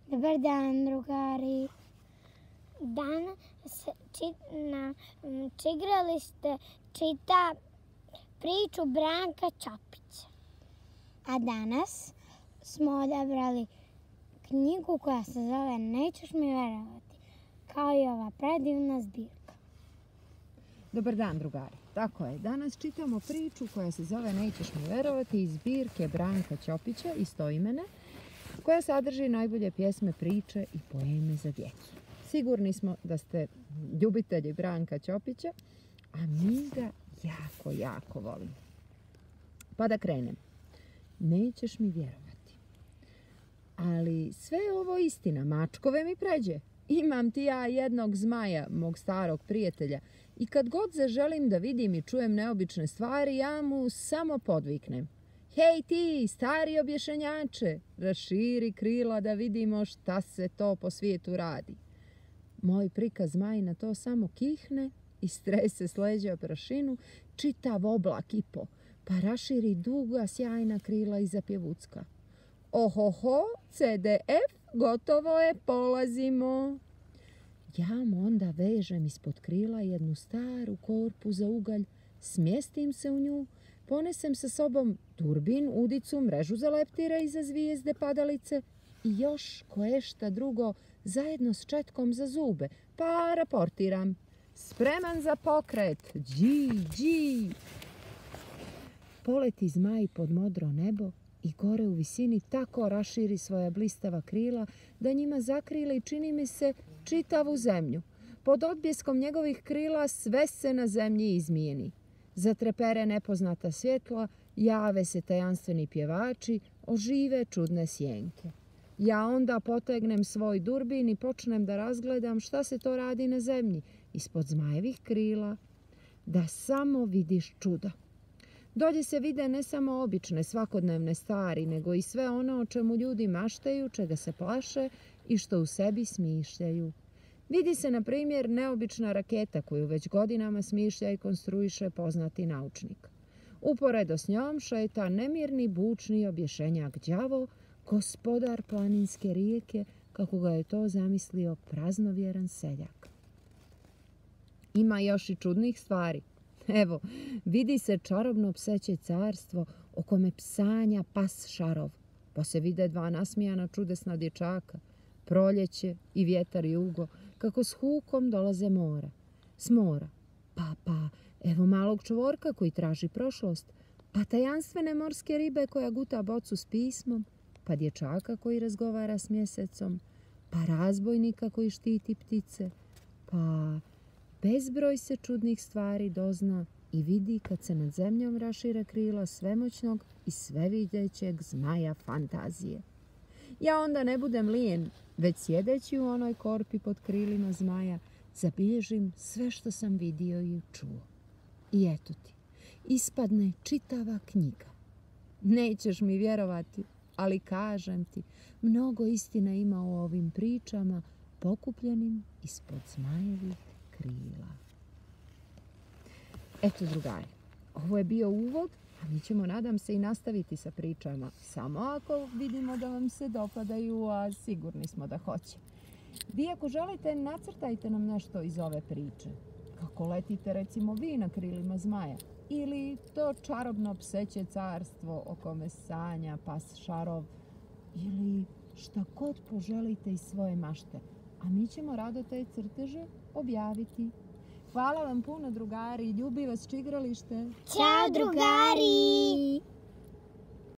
Dobar dan, drugari. Danas na igralište čita priču Branka Ćopića. A danas smo odabrali knjigu koja se zove Nećeš mi verovati, kao i ova predivna zbirka. Dobar dan, drugari. Tako je, danas čitamo priču koja se zove Nećeš mi verovati iz zbirke Branka Ćopića, istoimene, koja sadrži najbolje pjesme, priče i poeme za djecu. Sigurni smo da ste ljubitelji Branka Ćopića, a mi ga jako volimo. Pa da krenem. Nećeš mi vjerovati. Ali sve je ovo istina, mačkove mi pređe. Imam ti ja jednog zmaja, mog starog prijatelja, i kad god zaželim da vidim i čujem neobične stvari, ja mu samo podviknem: hej ti, stari obješenjače, raširi krila da vidimo šta se to po svijetu radi. Moj prikaz zmaj na to samo kihne i strese s leđa prašinu, čitav oblak i po, pa raširi duga sjajna krila i zapjevucka: ohoho, CDF, gotovo je, polazimo. Ja mu onda vežem ispod krila jednu staru korpu za ugalj, smjestim se u nju, ponesem sa sobom durbin, udicu, mrežu za leptire i za zvijezde padalice i još koješta drugo zajedno s četkom za zube, pa raportiram: spreman za pokret, dži. Poleti zmaj pod modro nebo i gore u visini tako raširi svoja blistava krila da njima zakrili, čini mi se, čitavu zemlju. Pod odbljeskom njegovih krila sve se na zemlji izmijeni. Zatrepere nepoznata svjetla, jave se tajanstveni pjevači, ožive čudne sjenke. Ja onda potegnem svoj durbin i počnem da razgledam šta se to radi na zemlji, ispod zmajevih krila, da samo vidiš čuda. Dolje se vide ne samo obične svakodnevne stvari, nego i sve ono o čemu ljudi maštaju, čega se plaše i što u sebi smišljaju. Vidi se, na primjer, neobična raketa koju već godinama smišlja i konstruiše poznati naučnik. Uporedo s njom šeta nemirni, bučni obješenjak đavo, gospodar planinske rijeke, kako ga je to zamislio praznovjeran seljak. Ima još i čudnih stvari. Evo, vidi se čarobno pseće carstvo o kome psanja pas Šarov, pa se vide dva nasmijana čudesna dječaka, proljeće i vjetar jugo, kako s hukom dolaze s mora. Pa, evo malog čvorka koji traži prošlost, pa tajanstvene morske ribe koja guta bocu s pismom, pa dječaka koji razgovara s mjesecom, pa razbojnika koji štiti ptice, pa bezbroj se čudnih stvari dozna i vidi kad se nad zemljom rašire krila svemoćnog i svevidećeg zmaja fantazije. Ja onda ne budem lijen, već sjedeći u onoj korpi pod krilima zmaja, zabilježim sve što sam vidio i čuo. I eto ti, ispadne čitava knjiga. Nećeš mi vjerovati, ali kažem ti, mnogo istina ima u ovim pričama pokupljenim ispod zmajevih krila. Eto, drugari, ovo je bio uvod, a mi ćemo, nadam se, i nastaviti sa pričama. Samo ako vidimo da vam se dopadaju, a sigurni smo da hoće. Vi ako želite, nacrtajte nam nešto iz ove priče. Kako letite, recimo, vi na krilima zmaja. Ili to čarobno pseće carstvo o kome sanja pas Šarov. Ili šta god poželite iz svoje mašte. A mi ćemo rado te crteže objaviti. Hvala vam puno, drugari. Ljubi vas čigralište. Ćao, drugari!